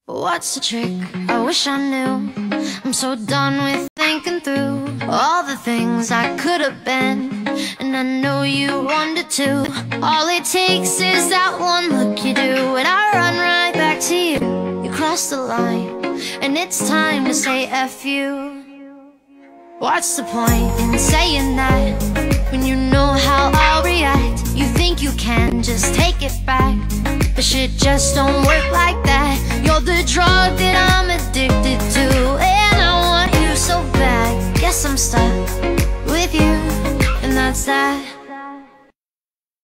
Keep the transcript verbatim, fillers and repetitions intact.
What's the trick? I wish I knew. I'm so done with thinking through all the things I could have been, and I know you wanted to. All it takes is that one look you do, and I run right back to you. You cross the line, and it's time to say F you. What's the point in saying that when you know how I'll react? You think you can just take it back, but shit just don't work like that. You're the drug that I'm addicted to, and I want you so bad. Guess I'm stuck with you, and that's that.